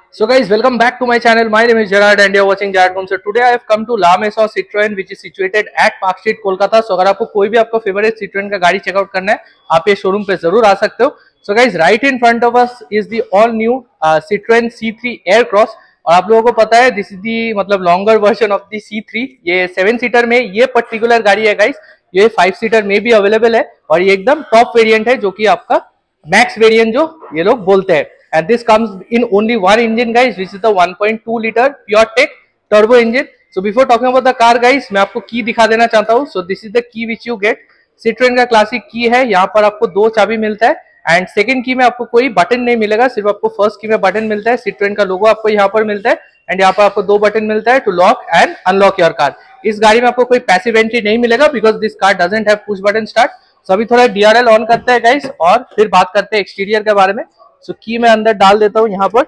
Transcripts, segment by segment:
So guys, welcome back to my channel. My name is Gerard and you are watching Gerard Home. So today I have come to La Maison Citroën which is situated at Park Street, Kolkata. So अगर आपको कोई भी आपका favourite Citroën का गाड़ी checkout करना है, आप ये शोरूम पे जरूर आ सकते हो. So guys, right in front of us is the all new Citroën C3 Aircross. और आप लोगों को पता है दिस इज दी मतलब longer version of the C3. ये 7 सीटर में ये पर्टिकुलर गाड़ी है गाइस. ये 5 सीटर में भी अवेलेबल है और ये एकदम टॉप वेरिएंट है जो कि आपका मैक्स वेरिएंट जो ये लोग बोलते हैं. And this comes in only one engine guys, which is the 1.2 liter PureTech turbo engine. So before talking about the car guys, मैं आपको की दिखा देना चाहता हूँ. So this is the key which you get. Citroën का classic की है. यहाँ पर आपको 2 चाबी मिलता है एंड सेकंड की में आपको कोई बटन नहीं मिलेगा, सिर्फ आपको फर्स्ट की में बटन मिलता है. Citroën का लोगो आपको यहाँ पर मिलता है एंड यहाँ पर आपको 2 बटन मिलता है to lock and unlock your car. इस गाड़ी में आपको कोई पैसिव एंट्री नहीं मिलेगा because this car doesn't have push button start. So अभी थोड़ा DRL ऑन करते हैं गाइस और फिर बात करते हैं एक्सटीरियर के बारे में. सो की मैं अंदर डाल देता हूँ यहाँ पर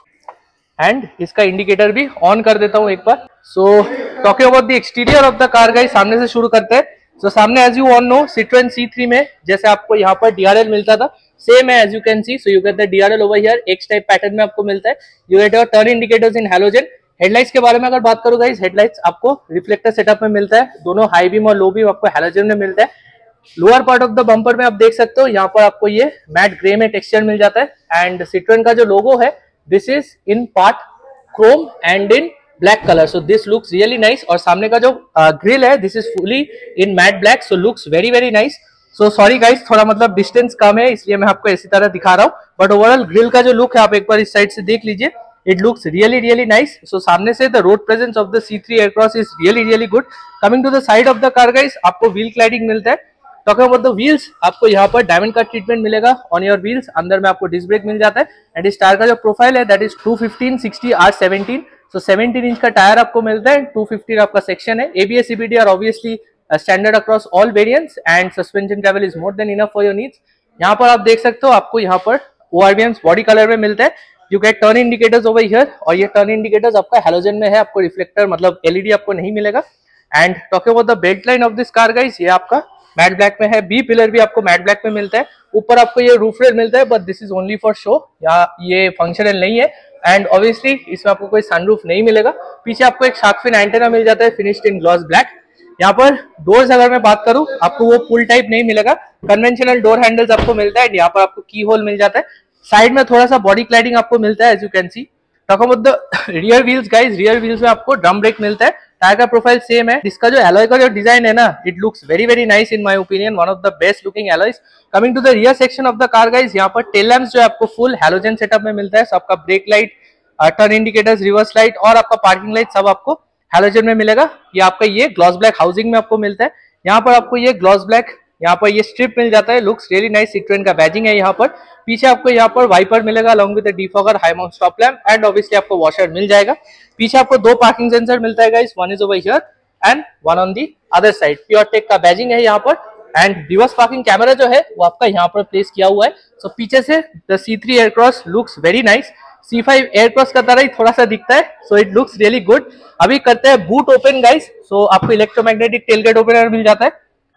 एंड इसका इंडिकेटर भी ऑन कर देता हूँ एक बार. So talking about the exterior of the car guys, सामने से शुरू करते हैं. सो सामने as you all know Citroën C3 में जैसे आपको यहाँ पर DRL मिलता था सेम है as you can see. So you get the DRL over here. X type pattern में आपको मिलता है. You get your turn indicators in halogen. Headlights के बारे में अगर बात करूँ गाइस, हेडलाइट्स आपको रिफ्लेक्टर सेटअप में मिलता है. दोनों हाई बीम और लो बीम आपको हैलोजन में मिलता है. Lower part of the bumper में आप देख सकते हो यहाँ पर आपको ये मैट ग्रे में टेक्सचर मिल जाता है एंड Citroën का जो लोगो है this is in part chrome and in black colour. So this looks really nice. और सामने का जो ग्रिल है this is fully in matte black. So looks very very nice. So sorry guys, थोड़ा मतलब डिस्टेंस कम है इसलिए मैं आपको इसी तरह दिखा रहा हूँ, बट ओवरऑल ग्रिल का जो लुक है आप एक बार इस साइड से देख लीजिए. It looks really really nice. So सामने से the road presence of the C3 aircross is really really good. Coming to the side of the car guys, आपको व्हील क्लैडिंग मिलता है. टॉकिंग अबाउट द व्हील्स, आपको यहाँ पर diamond का treatment मिलेगा ऑन योर व्हील्स. अंदर में आपको डिस्क ब्रेक मिल जाता है एंड इस टायर का जो प्रोफाइल है that is 215/60 R17. So 17 inch का टायर आपको मिलता है. 250 आपका सेक्शन है. ABS CBD are obviously standard across all variants and suspension travel is more than enough for your needs. यहाँ पर आप देख सकते हो आपको यहाँ पर ORVMs बॉडी कलर में मिलता है. You get turn indicators over here और ये टर्न इंडिकेटर्स आपका हैलोजन में है. आपको रिफ्लेक्टर मतलब LED आपको नहीं मिलेगा. And talking about the belt line of this car guys, ये आपका मैट ब्लैक में है. बी पिलर भी आपको मैट ब्लैक में मिलता है. ऊपर आपको ये रूफ रेल मिलता है but this is only for show, ये फंक्शनल नहीं है एंड ऑब्वियसली इसमें आपको कोई सनरूफ नहीं मिलेगा. पीछे आपको एक शार्क फिन एंटेना मिल जाता है फिनिश्ड इन ग्लॉस ब्लैक. यहाँ पर डोर्स अगर मैं बात करूं आपको वो पुल टाइप नहीं मिलेगा, कन्वेंशनल डोर हैंडल्स आपको मिलता है. यहाँ पर आपको की होल मिल जाता है. साइड में थोड़ा सा बॉडी क्लैडिंग आपको मिलता है as you can see. Talk about the rear wheels guys, rear wheels में आपको ड्रम ब्रेक मिलता है. टायर का प्रोफाइल सेम है. इसका जो एलॉय का जो डिजाइन है ना it looks very very nice in my opinion, one of the best looking alloys. Coming to the rear section of the car guys, यहाँ पर टेल लैंप्स जो है आपको फुल हैलोजन सेटअप में मिलता है. सब आपका brake light, turn indicators, reverse light और आपका पार्किंग लाइट सब आपको हैलोजन में मिलेगा. ये आपका ये ग्लॉस ब्लैक हाउसिंग में आपको मिलता है. यहाँ पर आपको ये ग्लॉस ब्लैक यहाँ पर ये स्ट्रिप मिल जाता है. Looks really nice. Citroën का बैजिंग है यहाँ पर. पीछे आपको यहाँ पर वाइपर मिलेगा along with the defogger, high mount stop lamp and obviously आपको वॉशर मिल जाएगा. पीछे आपको 2 पार्किंग सेंसर मिलता है guys, one is over here and one on the other side. PureTech का बैजिंग है यहाँ पर एंड रिवर्स पार्किंग कैमरा जो है वो आपका यहाँ पर प्लेस किया हुआ है. सो पीछे से the C3 aircross looks very nice. C5 Aircross का तरह ही थोड़ा सा दिखता है. So it looks really good. अभी करते हैं बूट ओपन गाइस. सो आपको इलेक्ट्रोमैग्नेटिक टेलगेट ओपनर मिल जाता है.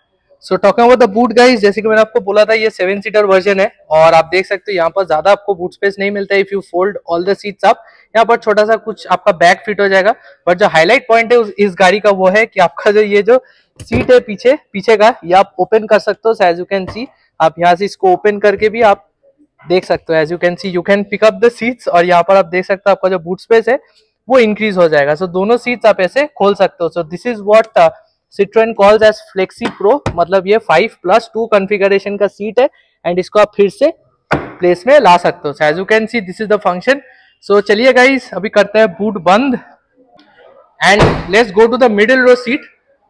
So talking about the boot guys, जैसे कि मैंने आपको बोला था ये 7 सीटर वर्जन है और आप देख सकते हो यहाँ पर ज्यादा आपको बूट स्पेस नहीं मिलता है. If you fold all the seats up, यहाँ पर छोटा सा कुछ आपका बैग फिट हो जाएगा. बट जो हाईलाइट पॉइंट है इस गाड़ी का वो है कि आपका जो ये जो सीट है पीछे का ये आप ओपन कर सकते हो. एज यू कैन सी आप यहाँ से इसको ओपन करके भी आप देख सकते हो. As you can see you can pick up the seats और यहाँ पर आप देख सकते हो आपका जो बूट स्पेस है वो इंक्रीज हो जाएगा. सो दोनों सीट्स आप ऐसे खोल सकते हो. So this is what Citroën calls as Flexi Pro, मतलब ये 5+2 कॉन्फ़िगरेशन का सीट है एंड इसको आप फिर से प्लेस में ला सकते हो. As you can see this is the function. So चलिए गाइस अभी करते हैं बूट बंद and let's go to the middle row seat.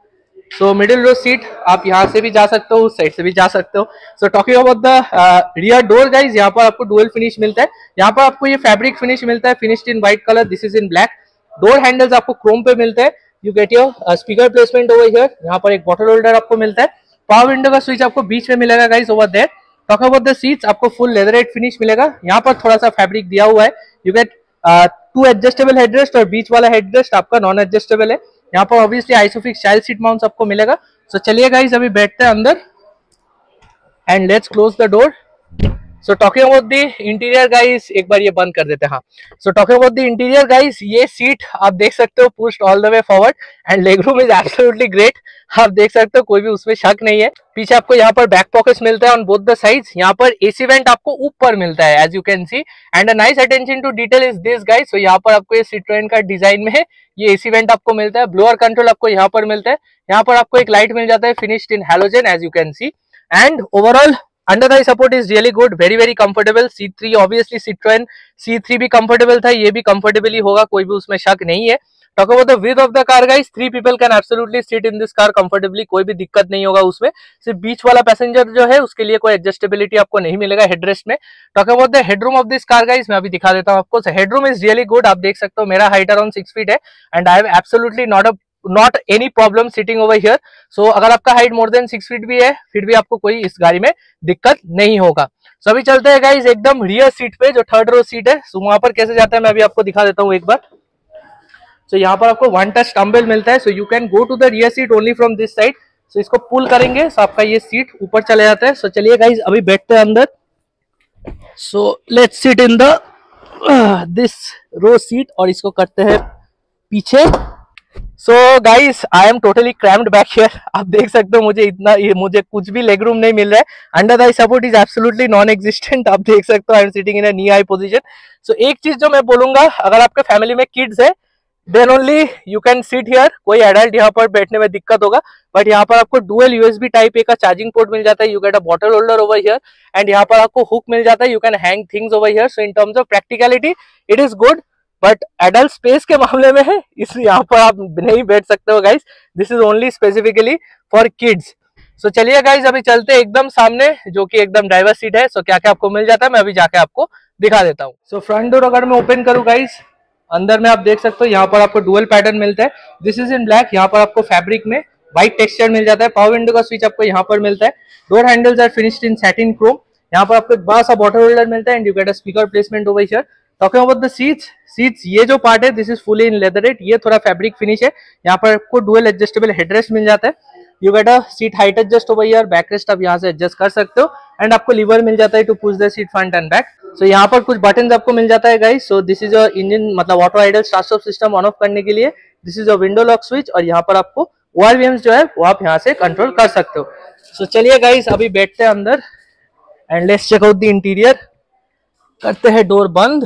So middle row seat आप यहाँ से भी जा सकते हो, उस साइड से भी जा सकते हो. So talking about the rear door guys, यहाँ पर आपको डुअल फिनिश मिलता है. यहाँ पर आपको ये फैब्रिक फिनिश मिलता है finished in white colour. This is in black. Door handles आपको क्रोम पे मिलते हैं. You get your speaker placement over here. यहाँ पर एक बॉटल होल्डर आपको मिलता है. पावर विंडो का स्विच आपको बीच में मिलेगा guys over there. Talk about the seats, आपको फुल लेदरेट फिनिश मिलेगा. यहाँ पर थोड़ा सा फैब्रिक दिया हुआ है. यू गेट 2 एडजस्टेबल हेडरेस्ट और बीच वाला हेडरेस्ट आपका नॉन एडजस्टेबल है. यहाँ पर obviously isofix child seat mounts आपको मिलेगा. सो चलिए गाइस अभी बैठते हैं अंदर and let's close the door so talking about the interior guys, एक बार ये बंद कर देते हैं। हाँ, so talking about the interior guys, ये सीट आप देख सकते हो pushed all the way forward and leg room is absolutely great. आप देख सकते हो, कोई भी उसमें शक नहीं है। पीछे आपको यहाँ पर बैक पॉकेट्स मिलता है ऑन बोथ द साइड्स। यहाँ पर एसी वेंट आपको ऊपर मिलता है as you can see, and a nice attention to detail is this guys. So यहाँ पर आपको ये सिट्रोएन का डिजाइन में है, ये एसी वेंट आपको मिलता है। ब्लोअर कंट्रोल आपको यहाँ पर मिलता है। यहाँ पर आपको एक लाइट मिल जाता है finished in halogen as you can see, and overall under thigh support is really good, very very comfortable. C3 obviously Citroen C3 भी कंफर्टेबल था, ये भी कंफर्टेबली होगा, कोई भी उसमें शक नहीं है। Talk about the width of the car guys, 3 people can absolutely sit in this car comfortably, कोई भी दिक्कत नहीं होगा उसमें। सिर्फ बीच वाला पैसेंजर जो है उसके लिए कोई एडजस्टेबिलिटी आपको नहीं मिलेगा हेडरेस्ट में। Talk about the headroom of this car guys, मैं अभी दिखा देता हूँ आपको। हेडरूम इज रियली गुड, आप देख सकते हो मेरा हाइट अराउंड 6 फीट है and I have absolutely not any problem sitting over here. So अगर आपका हाइट मोर देन 6 फीट भी है फिर भी आपको कोई इस गाड़ी में दिक्कत नहीं होगा। सो अभी चलते हैं गाइस एकदम रियर सीट पे, जो थर्ड रो सीट है। सो वहां पर कैसे जाता है मैं अभी आपको दिखा देता हूँ एक बार। सो यहाँ पर आपको वन टच टम्बल मिलता है, so you can go to the rear seat only from this side. So इसको पुल करेंगे सो आपका ये सीट ऊपर चले जाता है। सो चलिए गाइस अभी बैठते हैं अंदर। So let's sit in the this row seat और इसको करते हैं पीछे। So guys I am totally crammed back here, आप देख सकते हो मुझे कुछ भी लेग रूम नहीं मिल रहा है। Under thigh support is absolutely non existent, आप देख सकते हो I am sitting in a knee high position. So एक चीज जो मैं बोलूंगा, अगर आपके फैमिली में किड्स है then only you can sit here, कोई एडल्ट यहाँ पर बैठने में दिक्कत होगा। बट यहाँ पर आपको डुअल USB टाइप ए का चार्जिंग पोर्ट मिल जाता है, you get a bottle holder over here, and यहाँ पर आपको हुक मिल जाता है, you can hang things over here. So in terms of practicality it is good, but adult space के मामले में है इसलिए यहाँ पर आप नहीं बैठ सकते हो guys, this is only specifically for kids. So चलिए गाइस अभी चलते हैं एकदम सामने, जो कि एकदम ड्राइवर सीट है। सो क्या क्या आपको मिल जाता है मैं अभी जाके आपको दिखा देता हूँ। सो फ्रंट डोर अगर मैं ओपन करूँ गाइस, अंदर में आप देख सकते हो यहाँ पर आपको डुअल पैटर्न मिलता है, दिस इज इन ब्लैक। यहाँ पर आपको फैब्रिक में व्हाइट टेक्सचर मिल जाता है। पावर विंडो का स्विच आपको यहाँ पर मिलता है। Door handles are finished in satin chrome. यहाँ पर आपको एक बड़ा सा बॉटल होल्डर मिलता है and you get a speaker placement over here. Talking about the seats, ये जो पार्ट है this is fully in leatherette, ये थोड़ा फैब्रिक फिनिश है। यहाँ पर आपको डुअल एडजस्टेबल हेडरेस्ट मिल जाता है। You get a seat height adjust over here, back rest आप यहाँ से एडजस्ट कर सकते हो, एंड आपको लीवर मिल जाता है to push the seat front and back. So यहाँ पर कुछ बटन आपको मिल जाता है guys. So this is your engine मतलब auto idle start stop system on off करने के लिए, this is your window lock switch, और यहाँ पर आपको ORVMs जो है वो आप यहाँ से कंट्रोल कर सकते हो। सो चलिए गाइस अभी बैठते हैं अंदर and let's check out the interior. करते हैं डोर बंद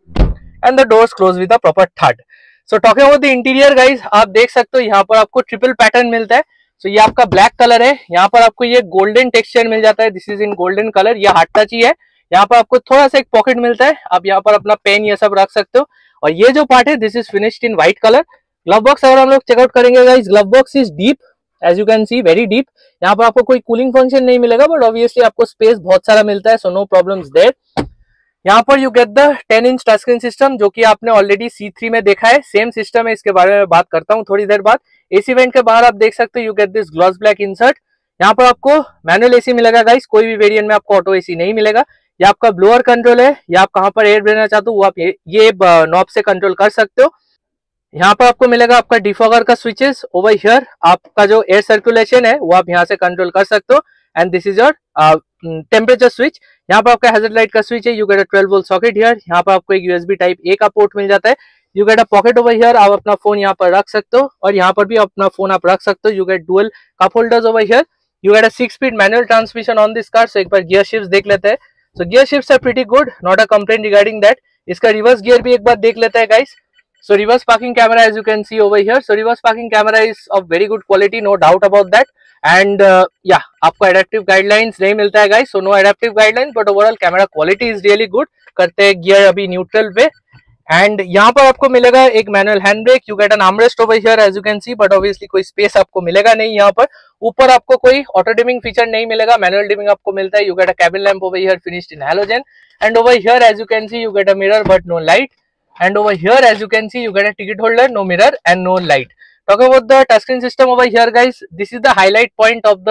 and the doors close with the proper थर्ड। So talking about the interior guys, आप देख सकते हो यहाँ पर आपको ट्रिपल पैटर्न मिलता है। सो ये आपका ब्लैक कलर है, यहाँ पर आपको ये गोल्डन टेक्सचर मिल जाता है, this is in golden colour, ये हार्ड टच ही है। यहाँ पर आपको थोड़ा सा एक पॉकेट मिलता है, आप यहाँ पर अपना पेन ये सब रख सकते हो। और ये जो पार्ट है this is finished in white colour. Glove box अगर हम लोग चेकआउट करेंगे guys, glove box is deep as you can see, very deep. यहाँ पर आपको कोई कूलिंग फंक्शन नहीं मिलेगा बट ऑब्वियसली आपको स्पेस बहुत सारा मिलता है, सो नो प्रॉब्लम्स देयर। यहाँ पर you get the 10 inch touch screen system, जो कि आपने ऑलरेडी C3 में देखा है, सेम सिस्टम है, इसके बारे में बात करता हूँ थोड़ी देर बाद। एसी वेंट के बाहर आप देख सकते हो you get this gloss black insert. यहाँ पर आपको मैनुअल एसी मिलेगा गाइस, कोई भी वेरिएंट में आपको ऑटो एसी नहीं मिलेगा। ये आपका ब्लोअर कंट्रोल है, या आप कहाँ पर एयर देना चाहते हो वो आप ये नॉब से कंट्रोल कर सकते हो। यहाँ पर आपको मिलेगा आपका डिफॉगर का स्विचेस ओवर हियर, आपका जो एयर सर्कुलेशन है वो आप यहाँ से कंट्रोल कर सकते हो, and this is your temperature switch. यहाँ पर आपका हैजर्ड लाइट का स्विच है, you get a 12 volt socket here. यहाँ पर आपको एक USB टाइप A का पोर्ट मिल जाता है, you get a pocket over here, आप अपना फोन यहाँ पर रख सकते हो, और यहाँ पर भी अपना फोन आप रख सकते हो। You get dual cup holders over here, you get a 6 speed manual transmission on this car. So एक बार गियर शिफ्ट्स देख लेते हैं। So gear shifts are pretty good, not a complaint regarding that. इसका रिवर्स गियर भी एक बार देख लेते हैं guys. So reverse parking camera as you can see over here, so reverse parking camera is of very good quality, no doubt about that. And या आपको adaptive guidelines नहीं मिलता है guys, so no adaptive guidelines, but overall camera quality is really good. करते हैं gear अभी neutral पे, and यहाँ पर आपको मिलेगा एक manual hand brake, you get an armrest over here as you can see, but obviously कोई स्पेस आपको मिलेगा नहीं यहाँ पर। ऊपर आपको कोई ऑटो डिमिंग फीचर नहीं मिलेगा, मैनुअल डिमिंग आपको मिलता है। You get a cabin lamp over here finished in halogen, and over here as you can see you get a mirror but no light, and over here as you can see you get a ticket holder, no mirror and no light. Talking about the touchscreen system over here guys, this is the highlight point of the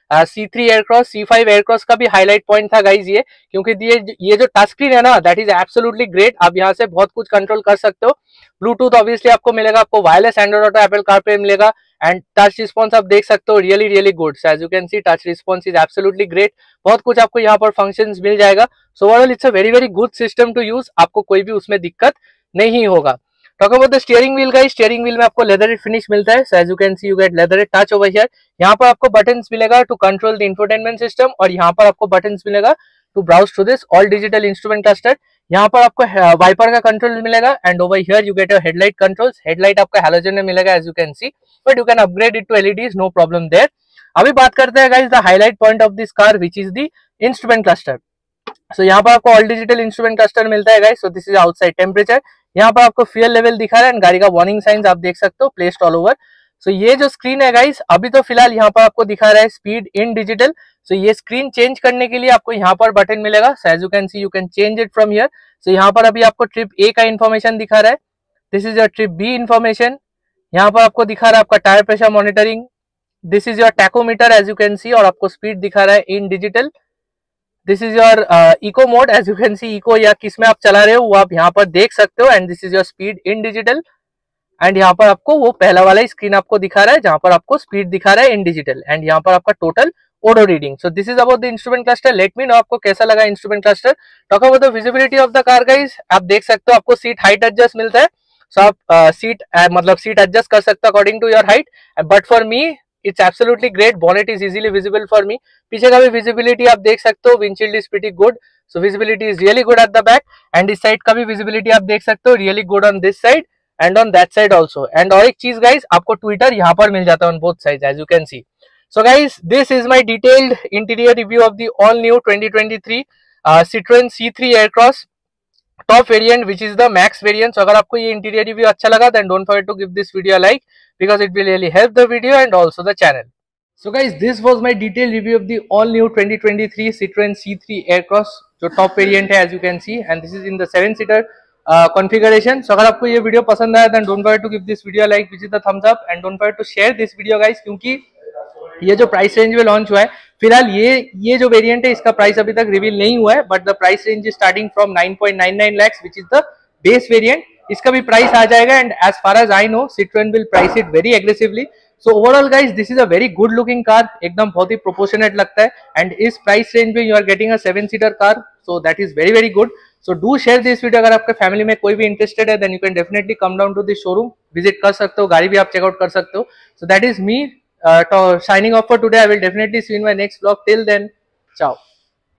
C3 Aircross, C5 Aircross का भी highlight point था guys ये, क्योंकि ये जो touch screen है ना that is absolutely great. आप यहाँ से बहुत कुछ कंट्रोल कर सकते हो। ब्लूटूथ ऑब्वियसली आपको मिलेगा, आपको wireless Android auto, Apple CarPlay मिलेगा एंड टच रिस्पॉन्स आप देख सकते हो, really really good. As you can see touch response is absolutely great. बहुत कुछ आपको यहाँ पर फंक्शंस मिल जाएगा। So overall it's a very very good system to use, आपको कोई भी उसमें दिक्कत नहीं होगा। Talk about the steering wheel guys, steering wheel में आपको लेदर फिनिश मिलता है। So as you can see you get leather touch over here. यहाँ पर आपको बटन्स मिलेगा to control the infotainment system, और यहाँ पर आपको बटन्स मिलेगा to browse through this all digital instrument cluster. यहाँ पर आपको वाइपर का कंट्रोल मिलेगा and over here you get your headlight controls. Headlight आपका हैलोजन में मिलेगा as you can see, but you can upgrade it to LEDs, no problem there. अभी बात करते हैं guys the highlight point of this car which is the instrument cluster. So यहाँ पर आपको ऑल डिजिटल इंस्ट्रूमेंट क्लस्टर मिलता है guys. So this is outside temperature. यहाँ पर आपको फ्यूल लेवल दिखा रहा है एंड गाड़ी का वार्निंग साइंस आप देख सकते हो प्लेस्ड ऑल ओवर। सो ये जो स्क्रीन है गाइस, अभी तो फिलहाल यहाँ पर आपको दिखा रहा है स्पीड इन डिजिटल। सो ये स्क्रीन चेंज करने के लिए आपको यहाँ पर बटन मिलेगा। So as you can see you can change it from here. So यहाँ पर अभी आपको ट्रिप ए का इन्फॉर्मेशन दिखा रहा है, this is your trip B information. यहाँ पर आपको दिखा रहा है आपका tyre pressure monitoring, this is your tachometer as you can see, और आपको स्पीड दिखा रहा है in digital. This is your eco mode, as you can see eco या किस में आप चला रहे हो वो आप यहाँ पर देख सकते हो, and this is your speed in digital. And यहाँ पर आपको वो पहला वाला स्क्रीन आपको दिखा रहा है जहां पर आपको स्पीड दिखा रहा है इन डिजिटल, एंड यहाँ पर आपका total auto reading. So this is about the instrument cluster. Let me know आपको कैसा लगा instrument cluster. Talk about the visibility of the car guys, आप देख सकते हो आपको सीट हाइट एडजस्ट मिलता है। सो आप सीट मतलब सीट एडजस्ट कर सकते हो according to your height, but for me it's absolutely great. Bonnet is easily visible for me. पीछे का भी विजिबिलिटी आप देख सकते हो, windshield is pretty good. So visibility is really good at the back, and इस साइड का भी विजिबिलिटी आप देख सकते हो, really good on this side and on that side also. And और एक चीज गाइस, आपको ट्विटर यहाँ पर मिल जाता है on both side as you can see. So guys this is my detailed interior review of the all new 2023 Citroen C3 Aircross top variant which is the max variant. So अगर आपको ये interior review अच्छा लगा then don't forget to give this video like, because it will really help the video and also the channel. So guys, this was my detailed review of the all new 2023 Citroen C3 Aircross जो top variant है as you can see, and this is in the 7-seater configuration. So अगर आपको ये video पसंद आया then don't forget to give this video a like, visit the thumbs up and don't forget to share this video guys, क्योंकि ये जो price range में launch हुआ है फिलहाल ये जो वेरिएंट है इसका प्राइस अभी तक रिवील नहीं हुआ है, but the price range is starting from 9.99 lakhs which is the base variant. इसका भी प्राइस आ जाएगा, and as far as I know Citroen will price it very aggressively. So overall guys, this is a very good looking car, एकदम बहुत ही proportionate लगता है, and इस price range में you are getting a 7-seater car, so that is very very good. So do share this video। अगर आपके family में कोई भी इंटरेस्टेड है then you can definitely come down to the showroom, visit कर सकते हो, गाड़ी भी आप चेकआउट कर सकते हो। So that is me signing off for today. I will definitely see you in my next vlog. Till then, ciao.